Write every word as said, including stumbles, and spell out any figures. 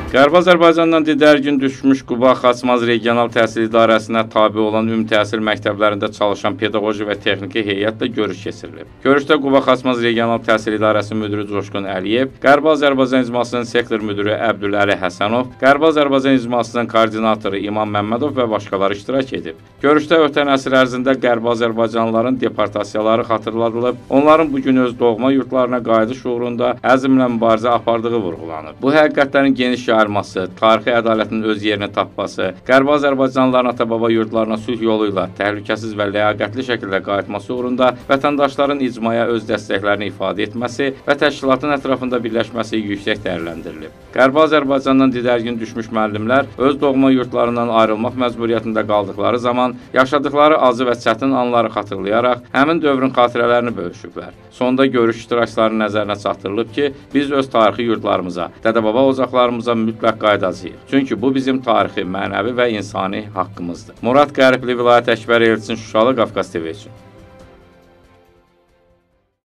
Qərbi Azərbaycandan didərgin düşmüş Quba Xaçmaz Regional Təhsil İdarəsinə tabe olan ümumi təhsil məktəblərində çalışan pedaqoji və texniki heyətlə görüş keçirilib. Görüşdə Quba Xaçmaz Regional Təhsil İdarəsi müdiri Coşqun Əliyev, Qərbi Azərbaycan İcmasının sektor müdiri Əbdüləli Həsənov, Qərbi Azərbaycan İcmasının koordinatoru İmam Məmmədov və başqaları iştirak edib. Görüşdə ötən əsr ərzində Qərbi Azərbaycanlıların deportasiyaları xatırladılıb, onların bugün öz doğma yurtlarına qayıdış uğrunda əzmlə mübarizə apardığı vurğulanıb. Bu həqiqətlərin geniş yayılması, tarixi ədalətin öz yerini tapması, Qərbi Azərbaycanlıların ata-baba yurdlarına sülh yolu ilə təhlükəsiz və ləyaqətli şəkildə qayıtması uğrunda vətəndaşların icmaya öz dəstəklərini ifadə etməsi və təşkilatın ətrafında birləşməsi yüksək dəyərləndirilib. Qərbi Azərbaycandan didərgin düşmüş müəllimlər öz doğma yurtlarından ayrılmaq məcburiyyətində qaldıqları zaman yaşadıkları acı və çətin anları xatırlayaraq həmin dövrün xatirələrini bölüşüblər. Sonda görüş iştirakçılarının nəzərinə çatdırılıb ki, biz öz tarixi yurdlarımıza, dədə-baba ocaqlarımıza mütləq qayıdacağıq. Çünki bu bizim tarixi, mənəvi və insani haqqımızdır. Murad Qəribli, Vilayət Əkbər Elçin, Şuşalı, Qafqaz T V üçün.